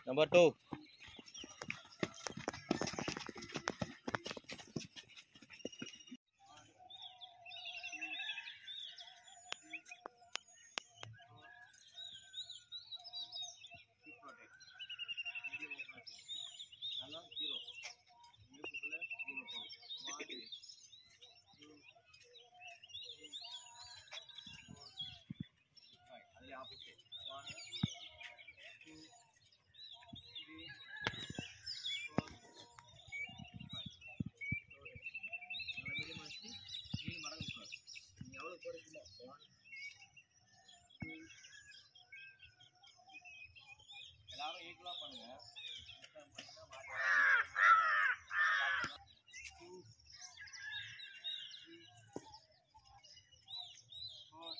Number 2. எல்லாரும் ஈக்குவலா பண்ணுங்க. 2 3 4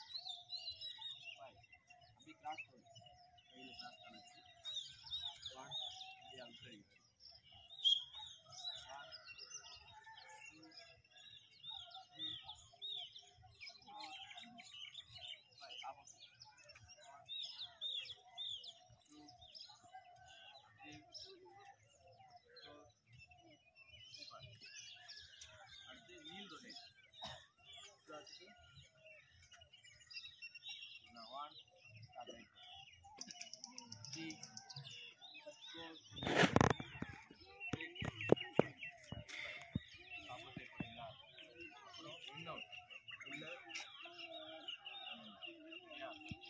5 அப்படி கிராஸ் பண்ணு. கையில கிராஸ் பண்ணு. 1 இப்படி அழுத்து. 1 2 3 4 5 ஆப்போசிட். 1 2 3 4 5 அடுத்து வீல் ரொட்டேட். அடுத்து now 1 start right 3 4 ஆப்போசிட் பண்ணீங்களா? அப்புறம் இன் அவுட் உள்ள யா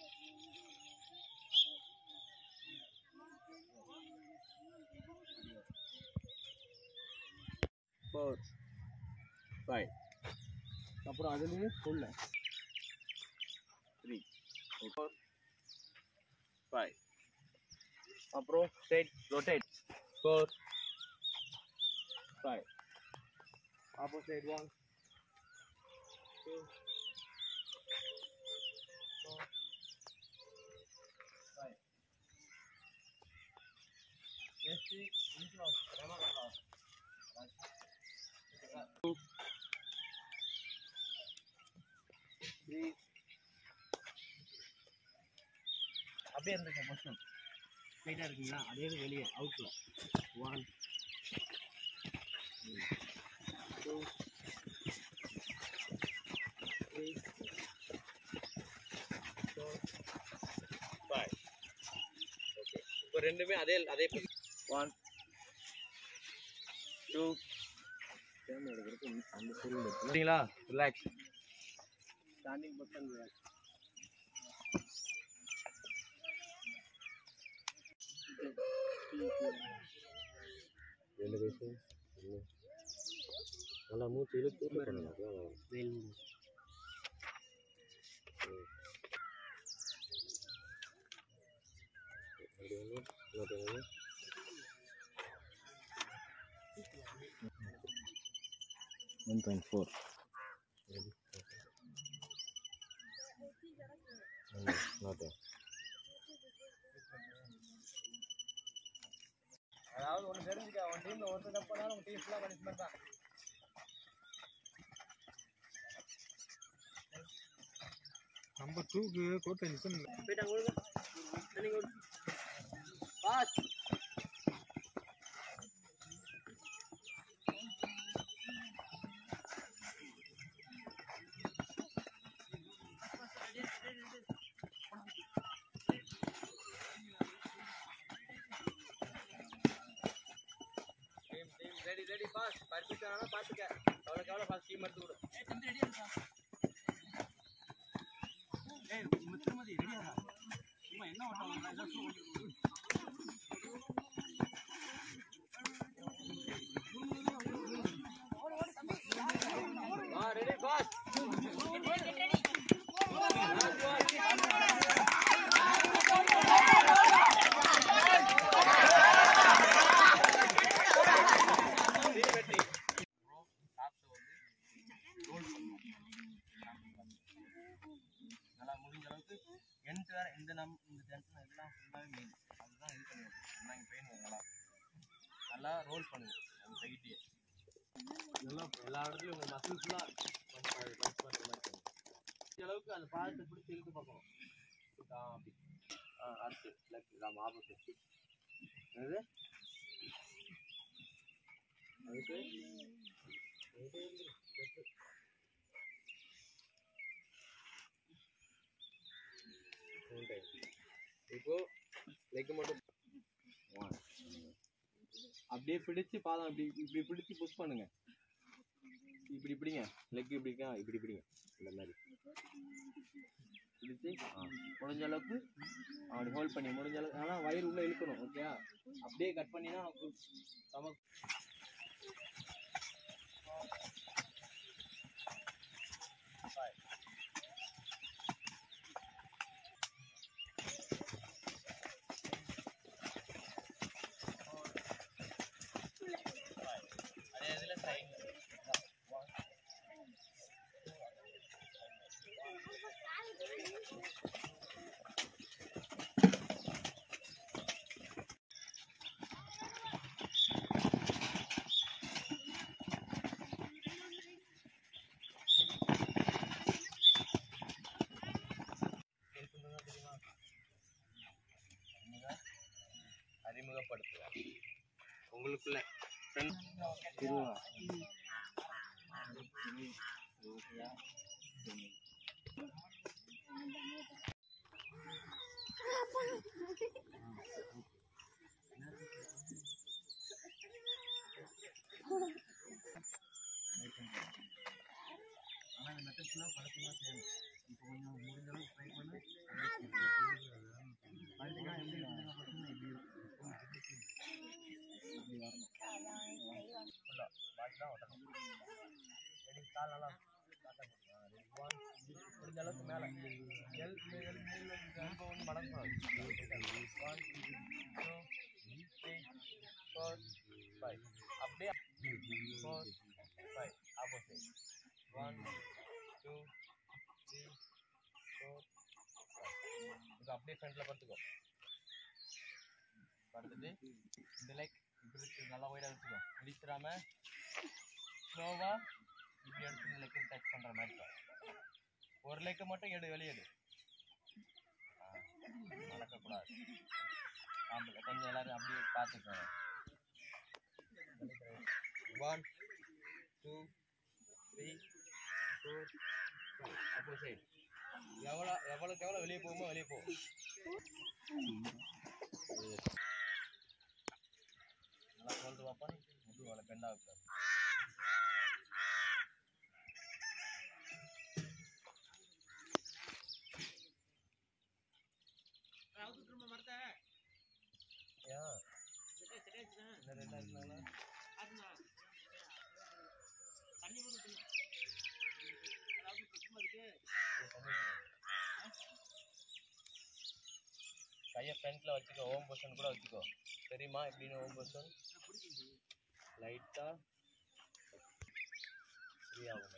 4 5 அப்புறம் அதுலயே உள்ள 3 4 5 அப்புறம் straight rotate 4 5 opposite 1 2 4 5 next inflow demo करना 2 3 அப்படியே இருந்துங்க பொசிஷன் ஸ்ட்ரைட்டா இருக்கீங்களா அதே வெளியே அவுட்ல 1 2 3 4 5 ஓகே இப்போ ரெண்டுமே அதே 1 2 கேமரா எடுக்கிறதுக்கு அந்த சைடுல இருக்கீங்களா ரிலாக்ஸ் ஸ்டாண்டிங் பொசிஷன் ரிலாக்ஸ் ரெண்டு பேசு நல்லா மூச்சு இழுத்து பண்ணுங்க வெல் $1.4 அதாவது ஒன்று தெரிஞ்சுக்க உன் டீமில் ஒருத்தர் தப்பு பண்ணாலும் உங்கள் டீம் ஃபுல்லாக பனிஷ்மெண்ட் தான். நம்பர் 2க்கு கோட்டை நிற்க போயிட்டாங்க கொடுங்க நீங்கள் பாஸ் ரெடி ரெடி பாஸ் பர்ஃபெக்டானா பாத்துக்க அவ்வளவுக்கு அவ்வளவு ஃபர்ஸ்ட் டீம் எடுத்து கொடு ஏய் தம்பி ரெடியா இருக்கா ஏய் திருமதி ரெடியா சும்மா என்ன ஓட்டலாம் எல்லாம் வா ரெடி பாஸ் ரெடி நல்லா முடிஞ்ச அளவுக்கு எண்ட் வேற இந்த டென்ஷன் எல்லாம் ஃபுல்லாகவே மெயின் அதுதான் இது பண்ணுவோம் நல்லா பெயின் நல்லா நல்லா ரோல் பண்ணுங்க அந்த சைட்டையே நல்லா எல்லா இடத்துலையும் உங்கள் மசில் ஃபுல்லாக பஞ்ச் பண்ணுற மாதிரி பண்ணுங்க இந்த அளவுக்கு அந்த பாதத்தை பிடிச்சி இழுத்து பார்க்கணும் அப்படி அடுத்து லெஃப்ட் ஆமாம் ஆப்போசிட் என்னது அதுக்கு இப்போ லெக் மட்டும் அப்படியே பிடிச்சு பாதம் இப்படி இப்படி பிடிச்சு புஷ் பண்ணுங்க. இப்படி பிடிங்க, லெக் இப்படி இருக்கா, இப்படி பிடிங்க, இந்த மாதிரி பிடிச்சு முடிஞ்ச அளவுக்கு அப்படி ஹோல்ட் பண்ணி முடிஞ்ச அளவுக்கு. ஆனால் வயிறு உள்ள இழுக்கணும். ஓகே, அப்படியே கட் பண்ணினா நமக்கு அறிமுகப்படுத்துவேன் உங்களுக்குள்ள ஆனால் இந்த மெத்தட்ஸ்லாம் படத்துலாம் செய்யணும். இப்போ கொஞ்சம் முடிஞ்ச அளவுக்கு ட்ரை பண்ணு. பார்த்தீங்கன்னா எப்படி பார்த்தீங்கன்னா இப்படி இருக்கும், இப்படி வரணும் ஃபுல்லாக பாடி தான் ஓட்டணும். ரெடி, கால் நல்லா முடிஞ்ச அளவுக்கு மேலே எல் ரொம்ப ஒன்று மடங்கக்கூடாது. 1 2 3 4 5 அப்படியே 4 5 ஆப்போசிட் 1 2 3 4 5. இப்போ அப்படியே ஃப்ரண்ட்டில் படுத்துக்கோ. படுத்துட்டு இந்த லைக் இப்படி நல்லா ஒயிடாக வச்சுக்கோ. இடிச்சிடாம ஸ்லோவாக இப்படி எடுத்து இந்த லெக்கு டச் பண்ணுற மாதிரி இருக்கும். ஒரு லெக்கு மட்டும் வெளியேடு, நடக்கக்கூடாது. கொஞ்சம் எல்லாரும் அப்படியே பார்த்துக்கோங்க. 1 2 3 4 5 அப்போ சைடு எவ்வளோக்கு எவ்வளோ வெளியே போகுமோ வெளியே போகும். நல்லா சொல்லிட்டு பார்ப்போம். முது வேலை பெண்டாகக்கூடாது. கையை ஃப்ரண்ட்டில் வச்சுக்கோ. ஓம் பொசிஷன் கூட வச்சுக்கோ. தெரியுமா எப்படின்னு? ஓம் பொசிஷன் லைட்டாக ஃப்ரீ ஆகும்.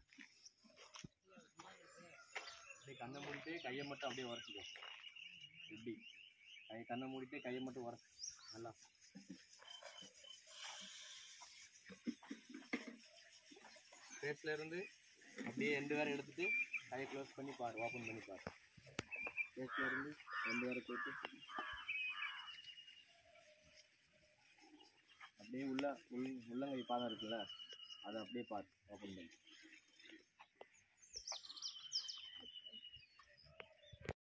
அப்படியே கண்ணை மூடிட்டு கையை மட்டும் அப்படியே உரைச்சிக்கோ. இப்படி கண்ணை மூடிட்டு கையை மட்டும் உரைச்சி நல்லா ஃபேஸில் இருந்து அப்படியே 2 வேரை எடுத்துகிட்டு கையை க்ளோஸ் பண்ணி பாரு, ஓப்பன் பண்ணி பாரு. ஃபேஸில் இருந்து 2 வேரை போட்டு அப்படியே உள்ளங்கை பாதம் இருக்குல்ல, அதை அப்படியே பாரு, ஓப்பன் பண்ணி.